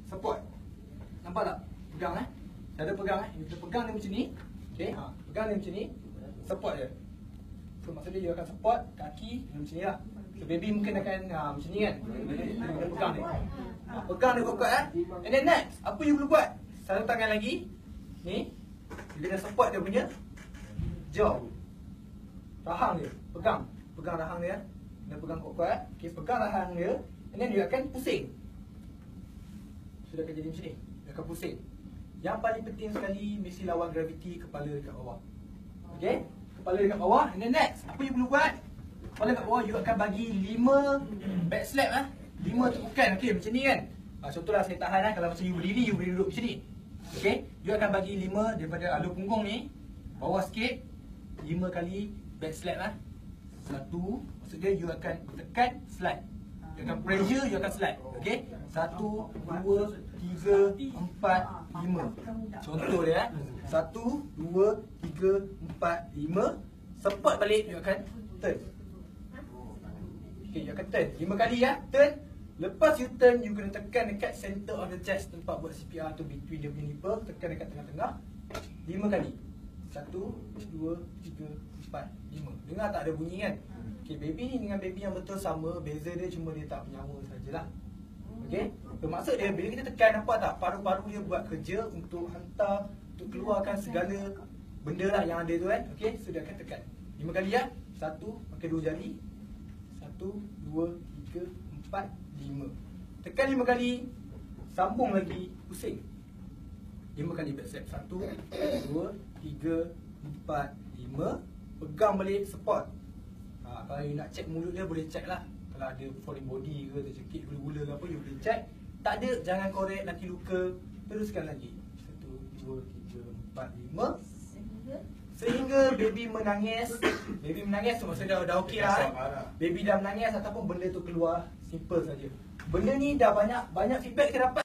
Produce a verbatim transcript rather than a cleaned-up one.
support. Nampak tak? Pegang eh. Cara pegang eh. Kita pegang dia macam ni. Okey. Ha, pegang dia macam ni. Support dia. So maksudnya you akan support kaki macam ni lah. So baby mungkin akan ha, macam ni kan. Dia pegang dia. Ha, pegang dia kuat-kuat eh. And then next, apa you perlu buat? Satu tangan lagi. Ni. Bila dah support dia punya jaw. Rahang dia. Pegang. Pegang rahang dia. Dia pegang kuat-kuat. Okey, pegang rahang dia. And then dia akan pusing. Sudah akan jadi macam ni. Dia akan pusing. Yang paling penting sekali, mesti lawan graviti kepala dekat bawah. Okey? Kepala dekat bawah. And then next, apa you perlu buat? Kepala dekat bawah, you akan bagi lima back slap ah. lima tepukan. Okey, macam ni kan. Ha, contohlah saya tahan lah. Kalau macam you berdiri, you boleh duduk macam ni. Okey? You akan bagi lima daripada alur punggung ni. Bawah sikit. lima kali back slap ah. Satu. Maksudnya you akan tekan, slide. You akan pressure, you akan slide. Okey? Satu, dua, tiga, empat, lima. Contoh dia eh. Satu, dua, tiga, empat, lima. Support balik, you akan turn. Okey, you akan turn. Lima kali ya, turn. Lepas you turn, you kena tekan dekat center of the chest tempat buat C P R tu between dia punya nipple. Tekan dekat tengah-tengah. Lima kali. Satu, dua, tiga, empat, lima. Dengar tak ada bunyi kan? Okay, baby ni dengan baby yang betul sama. Beza dia cuma dia tak menyawa sajalah. Okay, bermaksud dia bila kita tekan, nampak tak? Paru-paru dia buat kerja untuk hantar, untuk keluarkan segala benda lah yang ada tu kan. Okay, so dia akan tekan lima kali ya. Satu, pakai dua jari. Satu, dua, tiga, empat, lima. Tekan lima kali. Sambung lagi, pusing. Lima kali back step. Satu, dua, tiga, empat, lima. Pegang balik, support. Ha, kalau you nak check mulut dia, boleh check lah. Kalau ada foreign body ke, tercekik gula-gula ke apa, you boleh check. Tak ada, jangan korek, nanti luka. Teruskan lagi. Satu, dua, tiga, empat, lima. Sehingga baby menangis. Baby menangis tu maksudnya dah, dah okey lah eh. Baby dah menangis ataupun benda tu keluar. Simple saja. Benda ni dah banyak banyak feedback kita dapat.